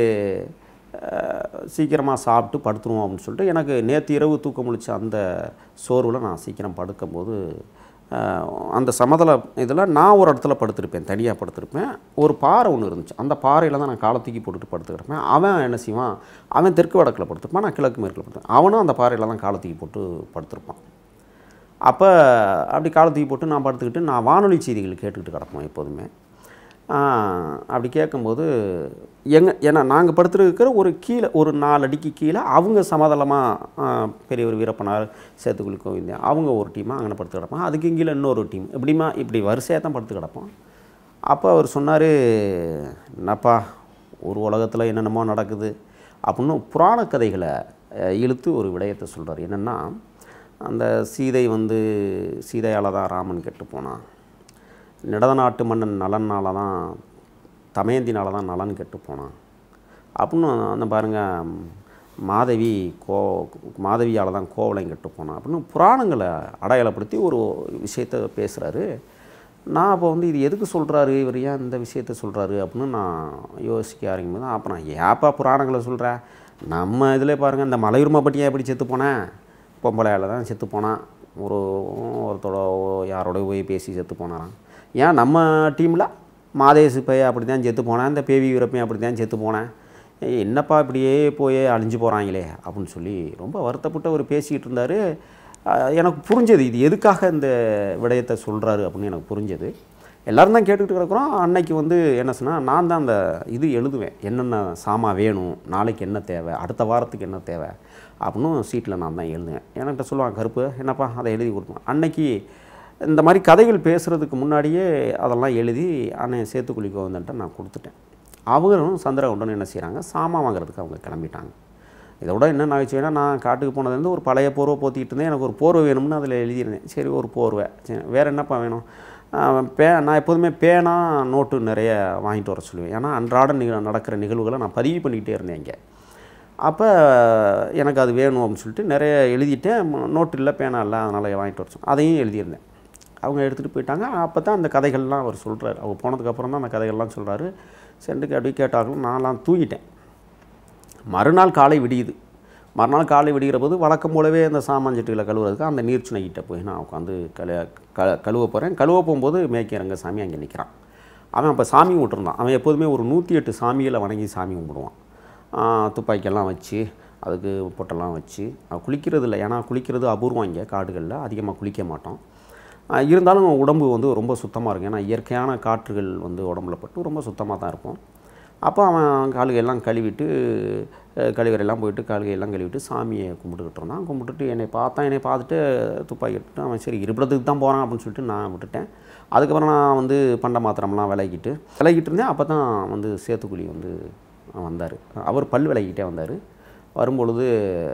சீக்கிரமாக சாப்பிட்டு படுத்துருவோம் அப்படின்னு சொல்லிட்டு, எனக்கு நேற்று இரவு தூக்கம் முழிச்ச அந்த சோர்வில் நான் சீக்கிரம் படுக்கும்போது அந்த சமதள இதில் நான் ஒரு இடத்துல படுத்திருப்பேன், தனியாக படுத்திருப்பேன். ஒரு பாறை ஒன்று இருந்துச்சு, அந்த பாறையில் தான் நான் காலை தூக்கி போட்டுட்டு படுத்துக்கிட்டேன். அவன் என்ன செய்வான், அவன் தெற்கு வடக்கில் படுத்திருப்பான், நான் கிழக்கு மேற்கில் படுத்தேன். அவனும் அந்த பாறையில் தான் காலை தூக்கி போட்டு படுத்திருப்பான். அப்போ அப்படி காலை தூக்கி போட்டு நான் படுத்துக்கிட்டு நான் வானொலி செய்திகள் கேட்டுக்கிட்டு கிடப்போம் எப்போதுமே. அப்படி கேட்கும்போது எங்க ஏன்னா நாங்கள் படுத்துருக்கிற ஒரு கீழே ஒரு நாலு அடிக்கு கீழே அவங்க சமதளமாக பெரியவர் வீரப்பனார், சேத்துக்குழி கோவிந்தன் அவங்க ஒரு டீமாக அங்கே படுத்து கிடப்போம். அதுக்கு கீழே இன்னொரு டீம், இப்படிமா இப்படி வரிசையாக தான் படுத்து கிடப்போம். அப்போ அவர் சொன்னார், என்னப்பா ஒரு உலகத்தில் என்னென்னமோ நடக்குது அப்படின்னு புராண கதைகளை இழுத்து ஒரு விடயத்தை சொல்கிறார். என்னென்னா, அந்த சீதை வந்து சீதையால் தான் ராமன் கெட்டு போனான், நிடத நாட்டு மன்னன் நலனால் தான் தமயந்தினால தான் நலன் கெட்டு போனான் அப்படின்னு அந்த பாருங்கள், மாதவி கோ மாதவியால் தான் கோவலையும் கெட்டு போனான் அப்படின்னு புராணங்களை அடையாளப்படுத்தி ஒரு விஷயத்தை பேசுகிறாரு. நான் அப்போ வந்து இது எதுக்கு சொல்கிறாரு இவர், ஏன் இந்த விஷயத்த சொல்கிறாரு அப்படின்னு நான் யோசிக்க ஆரம்பிக்கும் போது, அப்போ நான் ஏப்பா புராணங்களை சொல்கிறேன், நம்ம இதில் பாருங்கள், இந்த மலையுரிமை பட்டியாக எப்படி செத்து போனேன், பொம்பளையால் தான் செத்து போனான், ஒரு ஒருத்தோட யாரோட போய் பேசி செத்து போனாரான். ஏன் நம்ம டீமில் மாதேசு பையன் அப்படி தான் செத்து போனேன், இந்த பேவி வீரப்பையும் அப்படி தான் செத்து போனேன், என்னப்பா இப்படியே போய் அழிஞ்சு போகிறாங்களே அப்படின்னு சொல்லி ரொம்ப வருத்தப்பட்டு அவர் பேசிக்கிட்டு இருந்தார். எனக்கு புரிஞ்சது இது எதுக்காக இந்த விடயத்தை சொல்கிறாரு அப்படின்னு எனக்கு புரிஞ்சது. எல்லோரும் தான் கேட்டுக்கிட்டு இருக்கிறோம். அன்னைக்கு வந்து என்ன சொன்னால், நான் தான் அந்த இது எழுதுவேன், என்னென்ன சாமா வேணும், நாளைக்கு என்ன தேவை, அடுத்த வாரத்துக்கு என்ன தேவை அப்படின்னு சீட்டில் நான் தான் எழுதுவேன். என்கிட்ட சொல்லுவாங்க, கருப்பு என்னப்பா அதை எழுதி கொடுப்பேன். அன்னைக்கு இந்த மாதிரி கதைகள் பேசுகிறதுக்கு முன்னாடியே அதெல்லாம் எழுதி அண்ணன் சேத்துக்குழிக்கு வந்துட்டு நான் கொடுத்துட்டேன். அவங்களும் சந்திரகவுண்டன் என்ன செய்கிறாங்க, சாமா வாங்குறதுக்கு அவங்க கிளம்பிட்டாங்க. இதை விட என்ன நகைச்சுவைனா, நான் காட்டுக்கு போனதுலேருந்து ஒரு பழைய போர்வை போத்திக்கிட்டு இருந்தேன். எனக்கு ஒரு போர்வை வேணும்னு அதில் எழுதியிருந்தேன். சரி ஒரு போர்வை, சரி வேறு என்னப்பா வேணும், பே நான் எப்போதுமே பேனா நோட்டு நிறைய வாங்கிட்டு வர சொல்லுவேன். ஏன்னா அன்றாட நிக நடக்கிற நிகழ்வுகளை நான் பதிவு பண்ணிக்கிட்டே இருந்தேன் இங்கே. அப்போ எனக்கு அது வேணும் அப்படின்னு சொல்லிட்டு நிறைய எழுதிட்டேன். நோட்டு இல்லை, பேனா இல்லை, அதனால் வாங்கிட்டு வர சொன்னேன். அதையும் எழுதியிருந்தேன். அவங்க எடுத்துகிட்டு போயிட்டாங்க. அப்போ தான் அந்த கதைகள்லாம் அவர் சொல்கிறார். அவங்க போனதுக்கப்புறம் தான் அந்த கதைகள்லாம் சொல்கிறாரு. சென்றுக்கு அப்படி கேட்டாலும் நான்லாம் தூங்கிட்டேன். மறுநாள் காலை விடியுது. மறுநாள் காலை விடுகிற போது வழக்கம் போலவே அந்த சாமான்சட்டிகளை கழுவுறதுக்கு அந்த நீர்ச்சுனைக்கிட்ட போய் நான் உட்காந்து கழு க கழுவ போகிறேன். கழுவ போகும்போது மேய்க்க ரங்கசாமி அங்கே நிற்கிறான். அவன் அப்போ சாமி கும்பிட்டுருந்தான். அவன் எப்போதுமே ஒரு நூற்றி எட்டு சாமிகளை வணங்கி சாமி கும்பிடுவான். துப்பாக்கியெல்லாம் வச்சு அதுக்கு பொட்டெல்லாம் வச்சு குளிக்கிறது இல்லை, ஏன்னா குளிக்கிறது அபூர்வம். இங்கே காடுகளில் அதிகமாக குளிக்க மாட்டோம். இருந்தாலும் உடம்பு வந்து ரொம்ப சுத்தமாக இருக்கும். ஏன்னா இயற்கையான காற்றுகள் வந்து உடம்புல பட்டு ரொம்ப சுத்தமாக தான் இருப்போம். அப்போ அவன் காலுகையெல்லாம் கழுவிட்டு கழிவறையெல்லாம் போயிட்டு காலுகையெல்லாம் கழுவிட்டு சாமியை கும்பிட்டுக்கிட்டு இருந்தான். கும்பிட்டுட்டு என்னை பார்த்தான். என்னை பார்த்துட்டு துப்பாக்கி எடுத்துட்டு அவன் சரி இருப்பிடத்துக்கு தான் போகிறான் அப்படின்னு சொல்லிட்டு நான் விட்டுட்டேன். அதுக்கப்புறம் நான் வந்து பண்ட மாத்திரம்லாம் விலகிட்டு விலகிட்டு இருந்தேன். அப்போ தான் வந்து சேத்துக்குழி வந்து வந்தார். அவர் பல் விலகிட்டே வந்தார். வரும்பொழுது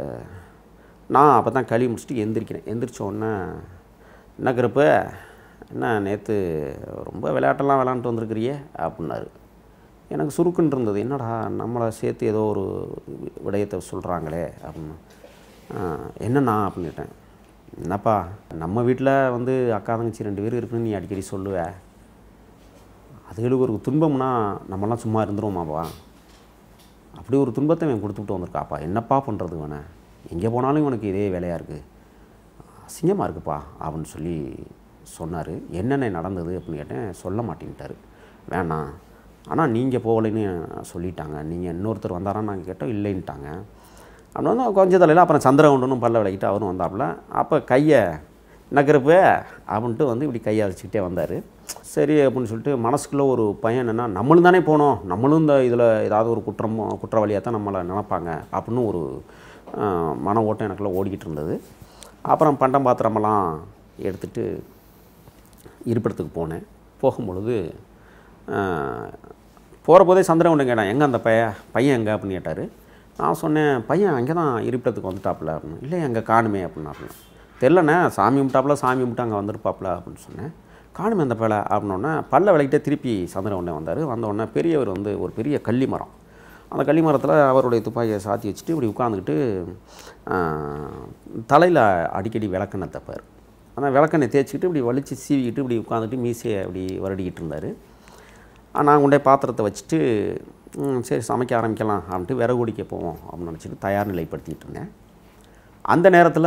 நான் அப்போ தான் கழுவி முடிச்சுட்டு எந்திரிக்கிறேன். எந்திரிச்ச உடனே, என்ன கருப்பு, என்ன நேற்று ரொம்ப விளையாட்டெல்லாம் விளையாண்டுட்டு வந்திருக்கிறியே அப்படின்னாரு. எனக்கு சுருக்குன்னு இருந்தது. என்னடா நம்மளை சேர்த்து ஏதோ ஒரு விடயத்தை சொல்கிறாங்களே அப்படின்னு. என்னண்ணா அப்படின்னு கேட்டேன். என்னப்பா, நம்ம வீட்டில் வந்து அக்கா தங்கச்சி ரெண்டு பேரும் இருக்குன்னு நீ அடிக்கடி சொல்லுவேன். அதுகளுக்கு ஒரு துன்பம்னா நம்மளாம் சும்மா இருந்துருவோமாப்பா. அப்படி ஒரு துன்பத்தை இவன் கொடுத்துட்டு வந்திருக்காப்பா. என்னப்பா பண்ணுறது வேணே, எங்கே போனாலும் இவனுக்கு இதே வேலையாக இருக்குது, அசிங்கமாக இருக்குப்பா அப்படின்னு சொல்லி சொன்னார். என்னென்ன நடந்தது அப்படின்னு கேட்டேன். சொல்ல மாட்டேன்ட்டார். வேணாம், ஆனால் நீங்கள் போகலைன்னு சொல்லிட்டாங்க, நீங்கள் இன்னொருத்தர் வந்தாரான்னு நாங்கள் கேட்டோம், இல்லைன்ட்டாங்க அப்படின்னு வந்து கொஞ்சம் தலையில். அப்புறம் சந்திரகவுண்டனும் பல்ல விளக்கிட்டு அவரும் வந்தாப்புல. அப்போ கையை நகரப்பு அப்படின்ட்டு வந்து இப்படி கையை அழைச்சிக்கிட்டே வந்தார். சரி அப்படின்னு சொல்லிட்டு மனசுக்குள்ளே ஒரு பையன் என்னென்னா, நம்மளும் தானே போனோம், நம்மளும் இந்த இதில் ஏதாவது ஒரு குற்றம் குற்றவாளியாக தான் நம்மளை நினைப்பாங்க அப்படின்னு ஒரு மன ஓட்டம் எனக்குள்ளே ஓடிக்கிட்டு இருந்தது. அப்புறம் பண்டம் பாத்திரமெல்லாம் எடுத்துகிட்டு இருப்பிடத்துக்கு போனேன். போகும்பொழுது போகிற போதே சந்திரகவுண்டன் கேட்டான், எங்கே அந்த பையன் பையன் எங்கே அப்படின்னு கேட்டார். நான் சொன்னேன், பையன் அங்கே தான் இருப்பிடத்துக்கு வந்துட்டாப்புல அப்படின்னு. இல்லை எங்கே காணுமே அப்படின்னாப்புல. தெரிலண்ணே, சாமி கும்பிட்டாப்புல, சாமி கும்பிட்டு அங்கே வந்துருப்பாப்புல அப்படின்னு சொன்னேன். காணுமே அந்த பேலை அப்படின்னோடனே பல்ல விளக்கிட்டே திருப்பி சந்திரகவுண்டன் வந்தார். வந்தோடனே பெரியவர் வந்து ஒரு பெரிய கள்ளி மரம், அந்த கள்ளி மரத்தில் அவருடைய துப்பாக்கியை சாத்தி வச்சுட்டு இப்படி உட்காந்துக்கிட்டு தலையில் அடிக்கடி விளக்கெண்ணெய் தப்பார். அந்த விளக்கெண்ணெய் தேய்ச்சிக்கிட்டு இப்படி வலித்து சீவிக்கிட்டு இப்படி உட்காந்துட்டு மீசையை அப்படி வருடிக்கிட்டு இருந்தார். நான் கொண்டே பாத்திரத்தை வச்சுட்டு சரி சமைக்க ஆரம்பிக்கலாம் அப்படின்ட்டு விறகு குடிக்க போவோம் அப்படின்னு நினச்சிட்டு தயார் நிலைப்படுத்திகிட்டு இருந்தேன். அந்த நேரத்தில்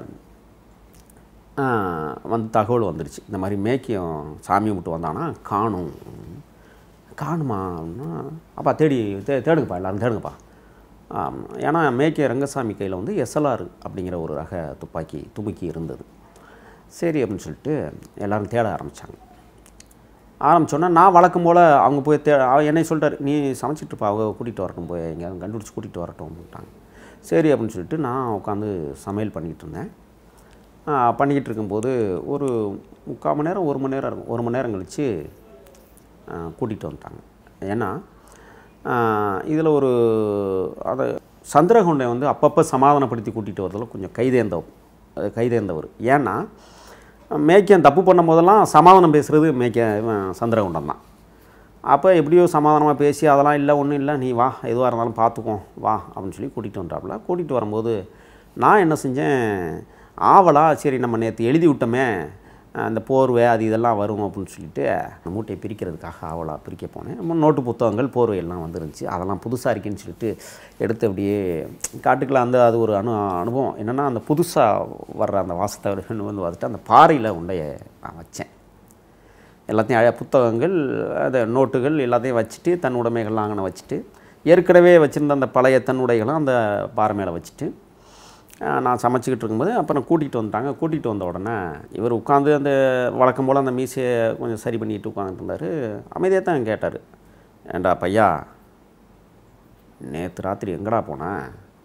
வந்து தகவல் வந்துடுச்சு, இந்த மாதிரி மேய்க்கியம் சாமி கும்பிட்டு வந்தானா காணும். காணுமா அப்படின்னா, அப்பா தேடி தே தேடுங்கப்பா எல்லோரும் தேடுங்கப்பா. ஏன்னா மேய்க்கிய ரங்கசாமி கையில் வந்து எஸ்எல்ஆர் அப்படிங்கிற ஒரு ரக துப்பாக்கி துமுக்கி இருந்தது. சரி அப்படின்னு சொல்லிட்டு எல்லோரும் தேட ஆரம்பித்தாங்க. ஆரம்பித்தோன்னா நான் வழக்கம் போல் அவங்க போய் தே என்னை சொல்லிட்டார், நீ சமைச்சிட்ருப்பா, அவங்க கூட்டிகிட்டு வரட்டும், போய் எங்கேயாவது கண்டுபிடிச்சி கூட்டிகிட்டு வரட்டும் அப்படின்ட்டாங்க. சரி அப்படின்னு சொல்லிட்டு நான் உட்காந்து சமையல் பண்ணிக்கிட்டு இருந்தேன். பண்ணிக்கிட்டு இருக்கும்போது ஒரு முக்கால் மணி நேரம் ஒரு மணி நேரம் இருக்கும். ஒரு மணி நேரம் கழித்து கூட்டிகிட்டு வந்துட்டாங்க. ஏன்னா இதில் ஒரு அதை சந்திரகவுண்டன் வந்து அப்பப்போ சமாதானப்படுத்தி கூட்டிகிட்டு வரதில் கொஞ்சம் கைதேர்ந்தவர் கைதேர்ந்தவர் ஏன்னா மேய்க்கன் தப்பு பண்ணும் போதெல்லாம் சமாதானம் பேசுகிறது மேய்க்க சந்திரகவுண்டன் தான். அப்போ எப்படியோ சமாதானமாக பேசி அதெல்லாம் இல்லை ஒன்றும் இல்லை, நீ வா எதுவாக இருந்தாலும் பார்த்துக்குவோம் வா அப்படின்னு சொல்லி கூட்டிகிட்டு வந்துட்டாப்புல. கூட்டிகிட்டு வரும்போது நான் என்ன செஞ்சேன், ஆவலா சரி நம்ம நேற்று எழுதி விட்டோமே அந்த போர்வை அது இதெல்லாம் வரும் அப்படின்னு சொல்லிட்டு மூட்டையை பிரிக்கிறதுக்காக ஆவலாக பிரிக்க போனேன். நோட்டு புத்தகங்கள் போர்வை எல்லாம் வந்துருந்துச்சு. அதெல்லாம் புதுசாக இருக்குன்னு சொல்லிட்டு எடுத்து அப்படியே காட்டுக்குள்ள அந்த அது ஒரு அனு அனுபவம் என்னென்னா, அந்த புதுசாக வர்ற அந்த வாசத்தை வந்து வந்துட்டு அந்த பாறையில் உண்டைய நான் வச்சேன். எல்லாத்தையும் அழ புத்தகங்கள் அதை நோட்டுகள் எல்லாத்தையும் வச்சுட்டு தன் உடைமைகள்லாம் அங்கே வச்சுட்டு ஏற்கனவே வச்சுருந்த அந்த பழைய தன் உடைகளும் அந்த பாறை மேலே வச்சுட்டு நான் சமைச்சிக்கிட்டு இருக்கும்போது அப்புறம் கூட்டிகிட்டு வந்துட்டாங்க. கூட்டிகிட்டு வந்த உடனே இவர் உட்காந்து அந்த வழக்கம் போல் அந்த மீசையை கொஞ்சம் சரி பண்ணிட்டு உட்காந்துட்டு இருந்தார். அமைதியாக தான் கேட்டார், ஏண்டா பையா நேற்று ராத்திரி எங்கடா போனேன்,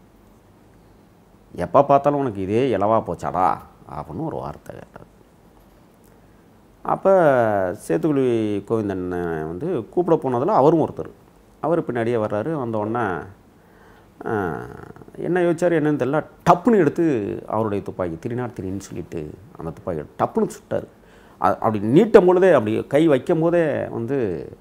எப்போ பார்த்தாலும் உனக்கு இதே இலவா போச்சாடா அப்படின்னு ஒரு வார்த்தை கேட்டார். அப்போ சேத்துக்குழி கோவிந்தன் வந்து கூப்பிட போனதில் அவரும் ஒருத்தர். அவர் பின்னாடியே வர்றாரு. வந்தோடனே என்ன யோசிச்சார் என்னன்னு தெரியல, டப்புன்னு எடுத்து அவருடைய துப்பாக்கி திரினார் திரின்னு சொல்லிட்டு அந்த துப்பாக்கி டப்புன்னு சுட்டார். அப்படி நீட்டும் பொழுதே அப்படி கை வைக்கும் போதே வந்து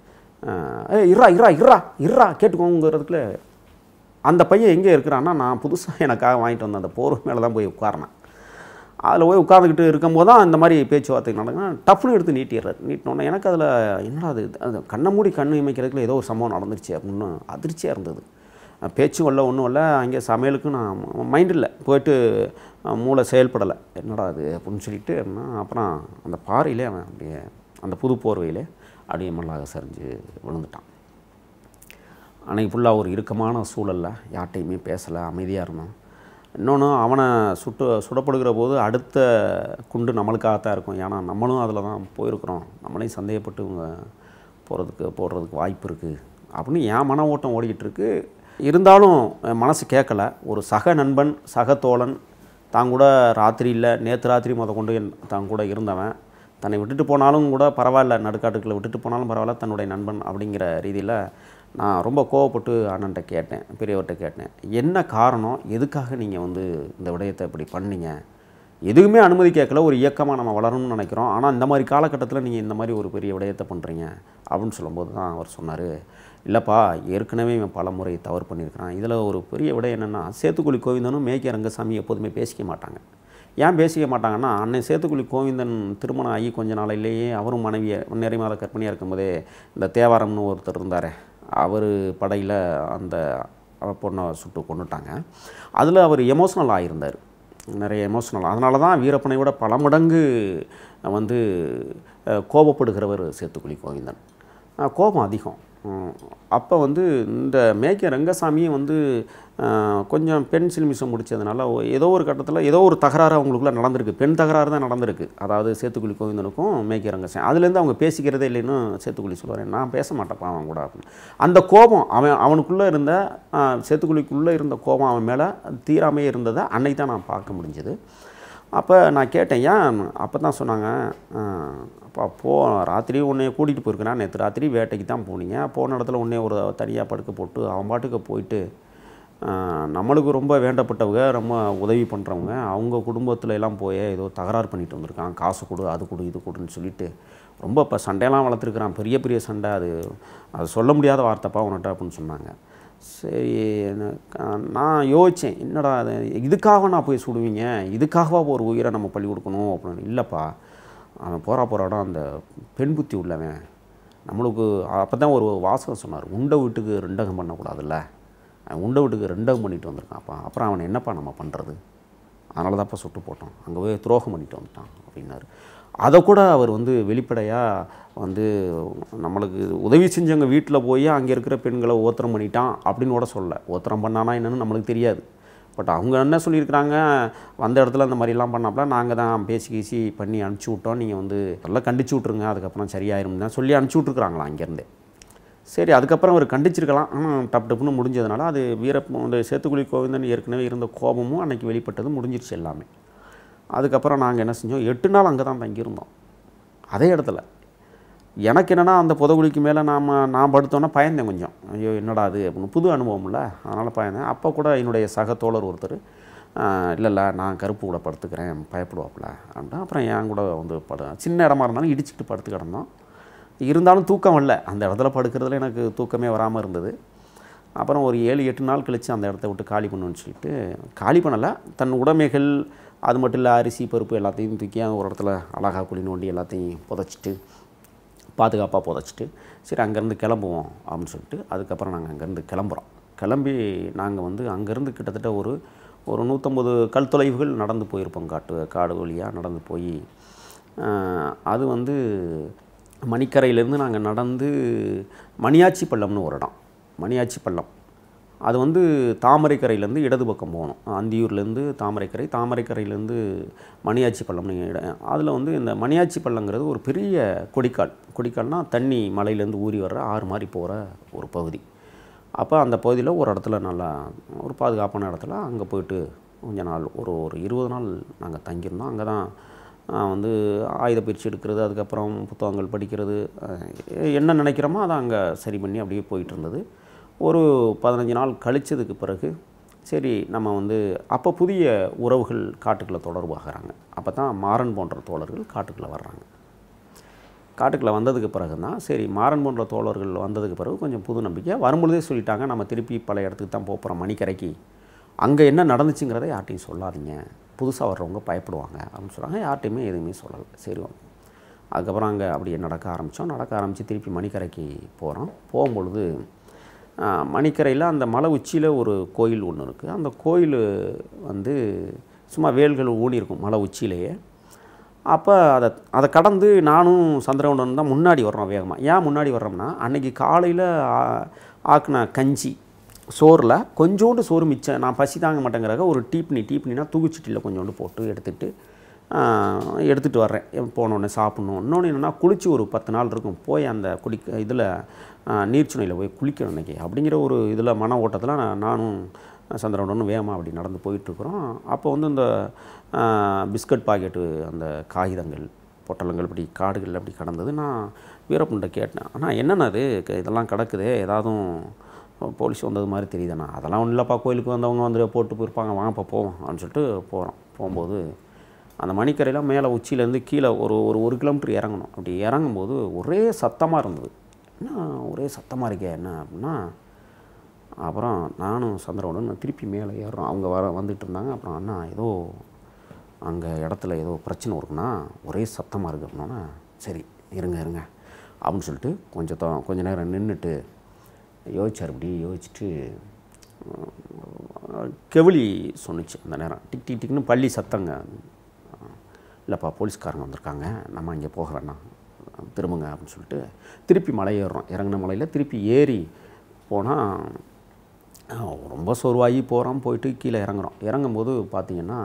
ஏ இறா இறா இறா இறா கேட்டுக்கோங்கிறதுக்குள்ள அந்த பையன் எங்கே இருக்கிறான்னா, நான் புதுசாக எனக்காக வாங்கிட்டு வந்தேன் அந்த போர் மேலே தான் போய் உட்கார்னேன். அதில் போய் உட்காந்துக்கிட்டு இருக்கும்போது தான் இந்த மாதிரி பேச்சுவார்த்தை நடக்குன்னா டப்புன்னு எடுத்து நீட்டிடுறாரு. நீட்டினோடனே எனக்கு அதில் என்னடா அது அது கண்ணை மூடி கண்ணு இமைக்கிறதுக்குள்ள ஏதோ ஒரு சம்பவம் நடந்துருச்சு அப்படின்னு அதிர்ச்சியாக இருந்தது. பேச்சு வரல ஒன்றும் இல்லை, அங்கே சமையலுக்கு நான் மைண்ட் இல்லை, போய்ட்டு மூளை செயல்படலை, என்னடா அது அப்படின்னு சொல்லிட்டு அப்புறம் அந்த பாறையிலே அவன் அப்படியே அந்த புது போர்வையிலே அப்படியே மல்லாக சரிஞ்சு விழுந்துட்டான். அன்றைக்கி ஃபுல்லாக ஒரு இறுக்கமான சூழலில் யார்கிட்டையுமே பேசலை, அமைதியாக இருந்தோம். இன்னொன்று அவனை சுட்டு சுடப்படுகிற போது அடுத்த குண்டு நம்மளுக்காகத்தான் இருக்கும், ஏன்னா நம்மளும் அதில் தான் போயிருக்கிறோம், நம்மளையும் சந்தேகப்பட்டு இவங்க போகிறதுக்கு போடுறதுக்கு வாய்ப்பு இருக்குது அப்படின்னு என் மன ஓட்டம் ஓடிக்கிட்டு இருக்கு. இருந்தாலும் மனசு கேட்கலை. ஒரு சக நண்பன் சக தோழன் தான் கூட ராத்திரி இல்லை நேற்று ராத்திரி முத கொண்டு தான் கூட இருந்தவன் தன்னை விட்டுட்டு போனாலும் கூட பரவாயில்ல, நடுக்காட்டுக்குள்ளே விட்டுட்டு போனாலும் பரவாயில்ல, தன்னுடைய நண்பன் அப்படிங்கிற ரீதியில் நான் ரொம்ப கோவப்பட்டு அண்ணன்ட்ட கேட்டேன், பெரியவர்கிட்ட கேட்டேன், என்ன காரணம், எதுக்காக நீங்கள் வந்து இந்த விடயத்தை இப்படி பண்ணீங்க, எதுவுமே அனுமதி கேட்கல, ஒரு இயக்கமாக நம்ம வளரணும்னு நினைக்கிறோம், ஆனால் இந்த மாதிரி காலகட்டத்தில் நீங்கள் இந்த மாதிரி ஒரு பெரிய விடயத்தை பண்ணுறீங்க அப்படின்னு சொல்லும்போது தான் அவர் சொன்னார், இல்லைப்பா ஏற்கனவே இவன் பல முறை தவறு பண்ணியிருக்கிறான், இதில் ஒரு பெரிய விடயம் என்னென்னா சேத்துக்குழி கோவிந்தனும் மேய்க்க ரங்கசாமி எப்போதுமே பேசிக்க மாட்டாங்க. ஏன் பேசிக்க மாட்டாங்கன்னா, அன்னை சேத்துக்குழி கோவிந்தன் திருமணம் ஆகி கொஞ்ச நாளையிலேயே அவரும் மனைவியை நிறைய மாத கற்பனையாக இருக்கும்போதே இந்த தேவாரம்னு ஒருத்தர் இருந்தார், அவர் படையில் அந்த பொண்ணை சுட்டு கொண்டுட்டாங்க. அதில் அவர் எமோஷ்னல் ஆகியிருந்தார், நிறைய எமோஷ்னல். அதனால தான் வீரப்பனை விட பல மடங்கு வந்து கோபப்படுகிறவர் சேத்துக்குழி கோவிந்தன், கோபம் அதிகம். அப்போ வந்து இந்த மேய்க்க ரங்கசாமியும் வந்து கொஞ்சம் பெண் சில்மிசம் முடித்ததுனால ஏதோ ஒரு கட்டத்தில் ஏதோ ஒரு தகராறு அவங்களுக்குள்ளே நடந்திருக்கு, பெண் தகராறு தான் நடந்திருக்கு, அதாவது சேத்துக்குழி கோவிந்தனுக்கும் மேய்க்க ரங்கசாமி. அதுலேருந்து அவங்க பேசிக்கிறதே இல்லைன்னு சேத்துக்குழி சொல்லுவார், நான் பேச மாட்டேப்பா அவன் கூட அப்படின்னு. அந்த கோபம் அவன் அவனுக்குள்ளே இருந்த சேத்துக்குழிக்குள்ளே இருந்த கோபம் அவன் மேலே தீராமே இருந்ததை அன்னைக்கு தான் நான் பார்க்க முடிஞ்சது. அப்போ நான் கேட்டேன் ஏன், அப்போ தான் சொன்னாங்க, அப்போ போ ராத்திரி உன்னைய கூட்டிகிட்டு போயிருக்கிறான், நேற்று ராத்திரி வேட்டைக்கு தான் போனீங்க, போன இடத்துல உன்னைய ஒரு தனியாக படுக்க போட்டு அவன் பாட்டுக்கு போயிட்டு நம்மளுக்கு ரொம்ப வேண்டப்பட்டவங்க ரொம்ப உதவி பண்ணுறவங்க அவங்க குடும்பத்தில் எல்லாம் போய் ஏதோ தகராறு பண்ணிட்டு வந்திருக்கான், காசு கொடு அது கொடு இது கொடுன்னு சொல்லிட்டு ரொம்ப இப்போ சண்டையெல்லாம் வளர்த்துருக்குறான், பெரிய பெரிய சண்டை, அது அது சொல்ல முடியாத வார்த்தைப்பா உன்கிட்ட அப்படின்னு சொன்னாங்க. சரி நான் யோசித்தேன், என்னடா அது இதுக்காக நான் போய் சுடுவீங்க, இதுக்காகவா ஒரு உயிரை நம்ம பள்ளி கொடுக்கணும் அப்படின்னு. இல்லைப்பா அவன் போகிறா போகிறாடா அந்த பெண் புத்தி உள்ளவன், நம்மளுக்கு அப்போ தான் ஒரு வாசகம் சொன்னார், உண்டை வீட்டுக்கு ரெண்டகம் பண்ணக்கூடாதுல்ல, அவன் உண்டை வீட்டுக்கு ரெண்டகம் பண்ணிட்டு வந்திருக்கான்ப்பா, அப்புறம் அவனை என்னப்பா நம்ம பண்ணுறது, அதனால தான்ப்பா சுட்டு போட்டோம், அங்கே போய் துரோகம் பண்ணிட்டு வந்துட்டான் அப்படின்னாரு. அதை கூட அவர் வந்து வெளிப்படையாக வந்து நம்மளுக்கு உதவி செஞ்சவங்க வீட்டில் போய் அங்கே இருக்கிற பெண்களை ஓத்திரம் பண்ணிட்டான் அப்படின்னு கூட சொல்லலை, ஓத்திரம் பண்ணானா என்னன்னு நம்மளுக்கு தெரியாது. பட் அவங்க என்ன சொல்லியிருக்கிறாங்க, வந்த இடத்துல அந்த மாதிரிலாம் பண்ணாப்புல நாங்கள் தான் பேசி கீசி பண்ணி அனுப்பிச்சி விட்டோம், நீங்கள் வந்து நல்லா கண்டிச்சு விட்ருங்க அதுக்கப்புறம் சரியாயிரும் தான் சொல்லி அனுப்பிச்சி விட்ருக்குறாங்களா அங்கேருந்தே. சரி அதுக்கப்புறம் அவர் கண்டிச்சிருக்கலாம், ஆனால் டப்பு டப்புன்னு முடிஞ்சதுனால அது வீரப்பன் அந்த சேத்துக்குழி கோவிந்தன் ஏற்கனவே இருந்த கோபமும் அன்றைக்கி வெளிப்பட்டது, முடிஞ்சிருச்சு எல்லாமே. அதுக்கப்புறம் நாங்கள் என்ன செஞ்சோம், எட்டு நாள் அங்கே தான் தங்கியிருந்தோம் அதே இடத்துல. எனக்கு என்னென்னா அந்த புதகுழிக்கு மேலே நாம் நான் படுத்தோன்னா பயந்தேன் கொஞ்சம், ஐயோ என்னடா அது அப்படின்னு, புது அனுபவம் இல்லை, அதனால் பயந்தேன். அப்போ கூட என்னுடைய சக தோழர் ஒருத்தர் இல்லை இல்லை நான் கருப்பு கூட படுத்துக்கிறேன் பயப்படுவாப்பில் அப்படின்னா, அப்புறம் என் கூட வந்து படு சின்ன இடமா இருந்தாலும் இடிச்சுட்டு படுத்து கிடந்தோம். இருந்தாலும் தூக்கம் வரல, அந்த இடத்துல படுக்கிறதுல எனக்கு தூக்கமே வராமல் இருந்தது. அப்புறம் ஒரு ஏழு எட்டு நாள் கழித்து அந்த இடத்த விட்டு காலி பண்ணுன்னு சொல்லிட்டு காலி பண்ணலை, தன் உடைமைகள் அது மட்டும் இல்லை அரிசி பருப்பு எல்லாத்தையும் தூக்கி ஒரு இடத்துல அழகாக குழி நோண்டி எல்லாத்தையும் புதைச்சிட்டு பாதுகாப்பாக புதைச்சிட்டு சரி அங்கேருந்து கிளம்புவோம் அப்படின்னு சொல்லிட்டு அதுக்கப்புறம் நாங்கள் அங்கேருந்து கிளம்புறோம். கிளம்பி நாங்கள் வந்து அங்கேருந்து கிட்டத்தட்ட ஒரு ஒரு நூற்றம்பது கல் தொலைவுகள் நடந்து போயிருப்போம், காட்டு காடு வழியாக நடந்து போய் அது வந்து மணிக்கரையிலேருந்து நாங்கள் நடந்து மணியாச்சி பள்ளம்னு ஒரு இடம், மணியாச்சி பள்ளம். அது வந்து தாமரைக்கரையிலேருந்து இடது பக்கம் போகணும். அந்தியூர்லேருந்து தாமரைக்கரை, தாமரைக்கரையிலேருந்து மணியாச்சி பள்ளம்னு இடம். அதில் வந்து இந்த மணியாச்சி பள்ளங்கிறது ஒரு பெரிய கொடிக்கால். கொடிக்கால்னால் தண்ணி மலையிலேருந்து ஊறி வர்ற ஆறு மாதிரி போகிற ஒரு பகுதி. அப்போ அந்த பகுதியில் ஒரு இடத்துல நல்லா ஒரு பாதுகாப்பான இடத்துல அங்கே போயிட்டு கொஞ்ச நாள் ஒரு ஒரு இருபது நாள் நாங்கள் தங்கியிருந்தோம். அங்கே தான் வந்து ஆயுத பயிற்சி எடுக்கிறது, அதுக்கப்புறம் புத்தகங்கள் படிக்கிறது, என்ன நினைக்கிறோமோ அதை அங்கே சரி பண்ணி அப்படியே போயிட்டு இருந்தது. ஒரு பதினஞ்சு நாள் கழித்ததுக்கு பிறகு சரி நம்ம வந்து அப்போ புதிய உறவுகள் காட்டுக்குள்ளே தொடர்பாகிறாங்க. அப்போ தான் மாறன் போன்ற தோழர்கள் காட்டுக்குள்ளே வர்றாங்க. காட்டுக்குள்ளே வந்ததுக்கு பிறகு தான் சரி மாறன் போன்ற தோழர்கள் வந்ததுக்கு பிறகு கொஞ்சம் புது நம்பிக்கை வரும்பொழுதே சொல்லிட்டாங்க, நம்ம திருப்பி பல இடத்துக்கு தான் போகிறோம் மணிக்கரைக்கு, அங்கே என்ன நடந்துச்சுங்கிறத யார்ட்டையும் சொல்லாதீங்க, புதுசாக வர்றவங்க பயப்படுவாங்க அப்படின்னு சொல்கிறாங்க. யார்ட்டையுமே எதுவுமே சொல்லலை. சரி அதுக்கப்புறம் அங்கே அப்படியே நடக்க ஆரம்பித்தோம். நடக்க ஆரம்பித்து திருப்பி மணிக்கரைக்கு போகிறோம். போகும்பொழுது மணிக்கரையில் அந்த மலை உச்சியில் ஒரு கோயில் ஒன்று இருக்குது. அந்த கோயில் வந்து சும்மா வேல்கள் ஊனியிருக்கும் மலை உச்சியிலேயே. அப்போ அதை அதை கடந்து நானும் சந்திரகவுண்டன் தான் முன்னாடி வர்றோம் வேகமாக. ஏன் முன்னாடி வர்றோம்னா அன்றைக்கி காலையில் ஆக்குன கஞ்சி சோறில் கொஞ்சோண்டு சோறு மிச்சம், நான் பசி தாங்க மாட்டேங்கிறக்க ஒரு டீப்னி டீப்னினா தூக்குச்சட்டியில் கொஞ்சோண்டு போட்டு எடுத்துகிட்டு எடுத்துகிட்டு வர்றேன். போனோடனே சாப்பிட்ணும். இன்னொன்று என்னென்னா குளித்து ஒரு பத்து நாள் இருக்கும், போய் அந்த குளிக்க இதில் நீர்ச்சுனையில் போய் குளிக்கணும் இன்றைக்கி அப்படிங்கிற ஒரு இதில் மன ஓட்டத்தில் நான் நானும் சந்திரனுடன் வேகமாக அப்படி நடந்து போயிட்டுருக்குறோம். அப்போ வந்து இந்த பிஸ்கட் பாக்கெட்டு அந்த காகிதங்கள் பொட்டலங்கள் இப்படி காடுகளில் அப்படி கடந்தது. நான் வீரப்பன்கிட்ட கேட்டேன், ஆனால் என்னென்ன அது இதெல்லாம் கிடக்குது, ஏதாவது போலீஸ் வந்தது மாதிரி தெரியுதுண்ணா. அதெல்லாம் ஒன்றும் இல்லைப்பா, கோயிலுக்கு வந்தவங்க வந்து போட்டு போயிருப்பாங்க, வாங்கப்பா போவோம் அப்படின்னு சொல்லிட்டு போகிறோம். போகும்போது அந்த மணிக்கரையில் மேலே உச்சியிலேருந்து கீழே ஒரு ஒரு ஒரு கிலோமீட்டர் இறங்கணும். அப்படி இறங்கும்போது ஒரே சத்தமாக இருந்தது. என்ன ஒரே சத்தமாக இருக்கே என்ன அப்படின்னா, அப்புறம் நானும் சந்திரவுடன் திருப்பி மேலே ஏறுறோம். அவங்க வர வந்துட்டு இருந்தாங்க. அப்புறம் அண்ணா ஏதோ அங்கே இடத்துல ஏதோ பிரச்சனை இருக்குன்னா ஒரே சத்தமாக இருக்குது அப்படின்னா, சரி இருங்க இருங்க அப்படின்னு சொல்லிட்டு கொஞ்சம் த கொஞ்சம் நேரம் நின்றுட்டு யோசிச்சார். இப்படி யோசிச்சுட்டு கெவிலி சொன்னிச்சு அந்த நேரம், டிக் டிக் டிக்னு பள்ளி சத்தங்க. இல்லைப்பா போலீஸ்காரங்க வந்திருக்காங்க, நம்ம இங்கே போக வேண்டாம், திரும்புங்க அப்படின்னு சொல்லிட்டு திருப்பி மலை ஏறுறோம். இறங்கின மலையில் திருப்பி ஏறி போனால் ரொம்ப சோர்வாகி போகிறோம். போயிட்டு கீழே இறங்குறோம். இறங்கும்போது பார்த்திங்கன்னா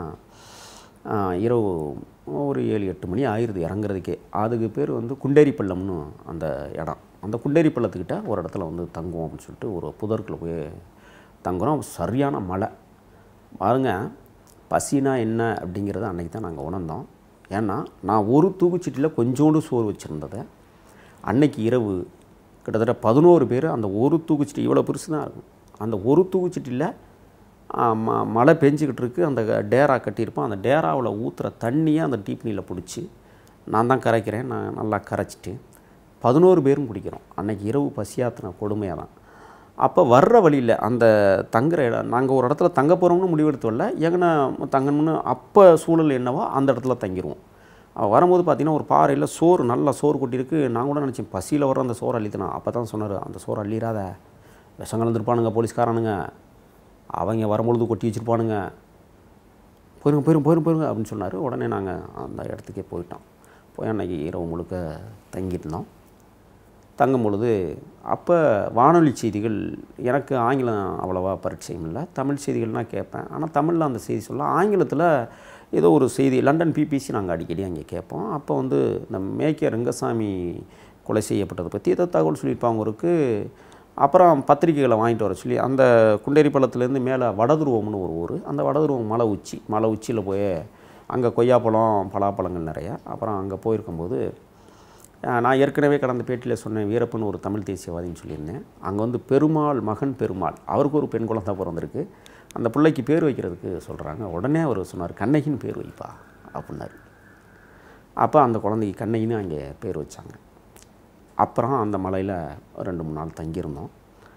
இரவு ஒரு ஏழு எட்டு மணி ஆயிடுது இறங்குறதுக்கே. அதுக்கு பேர் வந்து குண்டேரி பள்ளம்னு அந்த இடம். அந்த குண்டேரி பள்ளத்துக்கிட்ட ஒரு இடத்துல வந்து தங்குவோம் அப்படின்னு சொல்லிட்டு ஒரு புதருக்குள்ளே போய் தங்குறோம். சரியான மழை பாருங்க. பசினா என்ன அப்படிங்கிறத அன்றைக்கி தான் நாங்கள் உணர்ந்தோம். ஏன்னா நான் ஒரு தூக்குச்சீட்டில் கொஞ்சோண்டு சோறு வச்சுருந்ததை அன்னைக்கு இரவு கிட்டத்தட்ட பதினோரு பேர் அந்த ஒரு தூக்குச்சீட்டி இவ்வளோ பெருசு தான் இருக்கும். அந்த ஒரு தூக்குச்சீட்டியில் ம மழை பெஞ்சிக்கிட்டு இருக்குது. அந்த டேரா கட்டியிருப்போம். அந்த டேராவில் ஊற்றுற தண்ணியை அந்த டீப்னியில் பிடிச்சி நான் தான் கரைக்கிறேன். நான் நல்லா கரைச்சிட்டு பதினோரு பேரும் குடிக்கிறோம். அன்றைக்கி இரவு பசியாத்தின கொடுமையாக தான். அப்போ வர்ற வழியில் அந்த தங்குற இடம், நாங்கள் ஒரு இடத்துல தங்க போகிறோம்னு முடிவெடுத்து வரல, எங்கன்னா தங்கணும்னு அப்போ சூழல் என்னவோ அந்த இடத்துல தங்கிடுவோம். வரும்போது பார்த்திங்கன்னா ஒரு பாறையில் சோறு நல்லா சோறு கொட்டியிருக்கு. நான் கூட நினச்சேன் பசியில் வர அந்த சோறு அள்ளித்தனா. அப்போ தான் சொன்னார், அந்த சோறு அள்ளிடாத, விஷம் கலந்துருப்பானுங்க போலீஸ்காரனுங்க, அவங்க வரும்பொழுது கொட்டி வச்சுருப்பானுங்க, போயிருங்க போயிருங்க போயிருங்க போயிருங்க அப்படின்னு சொன்னார். உடனே நாங்கள் அந்த இடத்துக்கே போயிட்டோம். போய் அன்றைக்கி இரவு முழுக்க தங்கியிருந்தோம். தங்கும் பொழுது அப்போ வானொலி செய்திகள், எனக்கு ஆங்கிலம் அவ்வளோவா பரிச்சயம் இல்லை, தமிழ் செய்திகள்னால் கேட்பேன். ஆனால் தமிழில் அந்த செய்தி சொல்ல, ஆங்கிலத்தில் ஏதோ ஒரு செய்தி லண்டன் பிபிசி நாங்கள் அடிக்கடி அங்கே கேட்போம். அப்போ வந்து இந்த மேக்கே ரெங்கசாமி கொலை செய்யப்பட்டதை பற்றி ஏதோ தகவல் சொல்லியிருப்பாங்க இருக்கு. அப்புறம் பத்திரிகைகளை வாங்கிட்டு வர சொல்லி அந்த குண்டேரி பள்ளத்துலேருந்து மேலே வடதுருவம்னு ஒரு ஊர், அந்த வடதுருவம் மலை உச்சி, மலை உச்சியில் போய் அங்கே கொய்யாப்பழம் பலாப்பழங்கள் நிறையா. அப்புறம் அங்கே போயிருக்கும்போது நான் ஏற்கனவே கடந்த பேட்டியில் சொன்னேன், வீரப்பன் ஒரு தமிழ் தேசியவாதின்னு சொல்லியிருந்தேன். அங்கே வந்து பெருமாள் மகன் பெருமாள், அவருக்கு ஒரு பெண் குழந்தை பிறந்திருக்கு, அந்த பிள்ளைக்கு பேர் வைக்கிறதுக்கு சொல்கிறாங்க. உடனே அவர் சொன்னார், கண்ணகின்னு பேர் வைப்பா அப்படின்னாரு. அப்போ அந்த குழந்தைக்கு கண்ணகின்னு அங்கே பேர் வச்சாங்க. அப்புறம் அந்த மலையில் ரெண்டு மூணு நாள் தங்கியிருந்தோம்.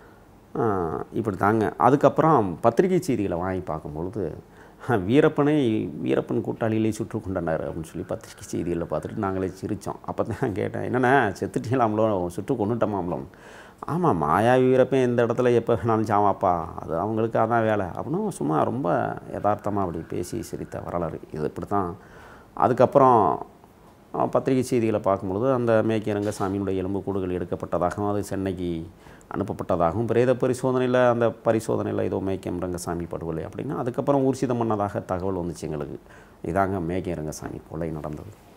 இப்படி தாங்க. அதுக்கப்புறம் பத்திரிகை செய்திகளை வாங்கி பார்க்கும்பொழுது வீரப்பனை வீரப்பன் கூட்டாளிகளை சுற்று கொண்டனர் அப்படின்னு சொல்லி பத்திரிகை செய்திகளில் பார்த்துட்டு நாங்களே சிரித்தோம். அப்போ தான் கேட்டேன், என்னென்ன செத்துட்டீங்களாம்லோ, சுற்று கொண்டுட்டோமாம்லோ. ஆமாம், மாயா வீரப்பன் எந்த இடத்துல எப்போ வேணாலும் சாமாப்பா, அது அவங்களுக்கு அதான் வேலை அப்படின்னு சும்மா ரொம்ப யதார்த்தமாக அப்படி பேசி சிரித்த வரலாறு இது. இப்படி தான். அதுக்கப்புறம் பத்திரிகை செய்திகளை பார்க்கும்பொழுது அந்த மேக்கே ரங்கசாமியினுடைய எலும்புக்கூடுகள் எடுக்கப்பட்டதாகவும் அது சென்னைக்கு அனுப்பப்பட்டதாகவும் பிரேத பரிசோதனையில் அந்த பரிசோதனையில் ஏதோ மேக்கே ரங்கசாமி படுகொலை அப்படின்னா அதுக்கப்புறம் ஊர்ஜிதம் பண்ணதாக தகவல் வந்துச்சு எங்களுக்கு. இதாங்க மேக்கே ரங்கசாமி கொலை நடந்தது.